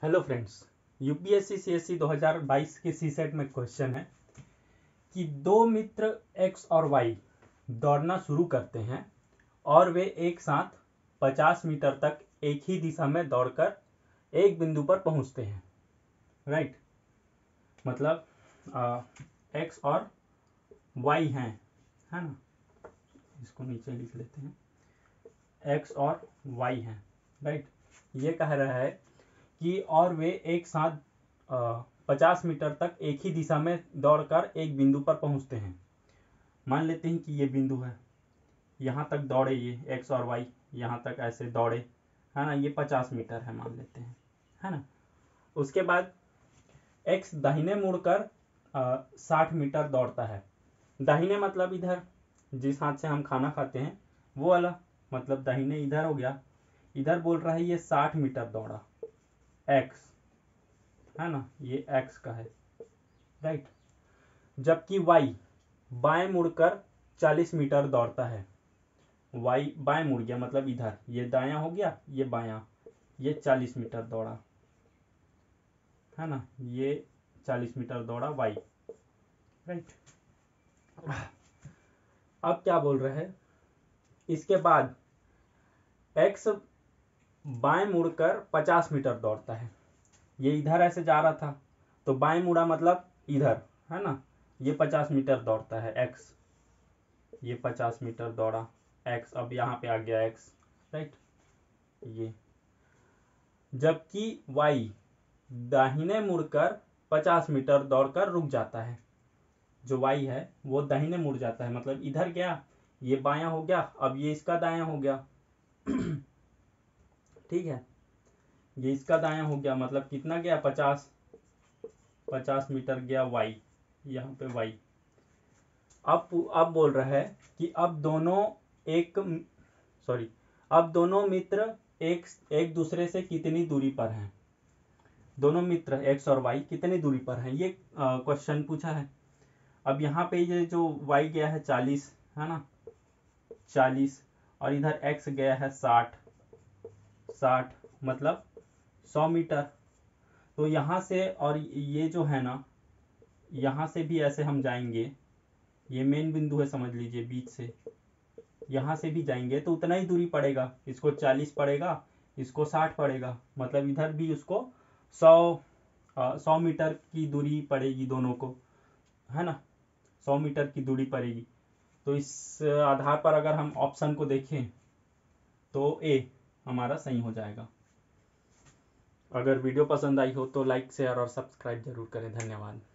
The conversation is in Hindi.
Hello friends. यूपीएससी सीएससी 2022 के सी सेट में क्वेश्चन है कि दो मित्र एक्स और वाई दौड़ना शुरू करते हैं और वे एक साथ 50 मीटर तक एक ही दिशा में दौड़कर एक बिंदु पर पहुंचते हैं। राइट, मतलब एक्स और वाई हैं, है ना। इसको नीचे लिख लेते हैं, एक्स और वाई हैं। राइट, ये कह रहा है कि और वे एक साथ 50 मीटर तक एक ही दिशा में दौड़कर एक बिंदु पर पहुंचते हैं। मान लेते हैं कि ये बिंदु है, यहाँ तक दौड़े ये एक्स और वाई, यहाँ तक ऐसे दौड़े, है ना। ये 50 मीटर है मान लेते हैं, है ना। उसके बाद एक्स दाहिने मुड़कर 60 मीटर दौड़ता है। दाहिने मतलब इधर जिस हाथ से हम खाना खाते हैं वो वाला, मतलब दाहिने इधर हो गया। इधर बोल रहा है ये 60 मीटर दौड़ा, एक्स, है ना, ये एक्स का है। राइट, जबकि वाई बाएं मुड़कर 40 मीटर दौड़ता है। वाई बाएं मुड़ गया, मतलब इधर ये दायां हो गया, ये बायां, ये 40 मीटर दौड़ा, है ना। ये 40 मीटर दौड़ा वाई। राइट, अब क्या बोल रहे हैं, इसके बाद एक्स बाएं मुड़कर 50 मीटर दौड़ता है। ये इधर ऐसे जा रहा था तो बाएं मुड़ा मतलब इधर, है ना। ये 50 मीटर दौड़ता है एक्स, ये 50 मीटर दौड़ा एक्स, अब यहाँ पे आ गया एक्स। राइट, ये जबकि वाई दाहिने मुड़कर 50 मीटर दौड़कर रुक जाता है। जो वाई है वो दाहिने मुड़ जाता है, मतलब इधर गया, ये बायां हो गया, अब ये इसका दायां हो गया। ठीक है, ये इसका दायां हो गया, मतलब कितना गया, 50 मीटर गया वाई, यहाँ पे वाई। अब बोल रहा है कि अब दोनों मित्र एक दूसरे से कितनी दूरी पर हैं। दोनों मित्र एक्स और वाई कितनी दूरी पर हैं, ये क्वेश्चन पूछा है। अब यहाँ पे ये जो वाई गया है 40, है ना, 40, और इधर एक्स गया है 60 मतलब 100 मीटर। तो यहाँ से और ये जो है ना, यहाँ से भी ऐसे हम जाएंगे, ये मेन बिंदु है समझ लीजिए, बीच से यहाँ से भी जाएंगे तो उतना ही दूरी पड़ेगा। इसको 40 पड़ेगा, इसको 60 पड़ेगा, मतलब इधर भी उसको 100 मीटर की दूरी पड़ेगी दोनों को, है ना। 100 मीटर की दूरी पड़ेगी। तो इस आधार पर अगर हम ऑप्शन को देखें तो ए हमारा सही हो जाएगा। अगर वीडियो पसंद आई हो तो लाइक शेयर और सब्सक्राइब जरूर करें। धन्यवाद।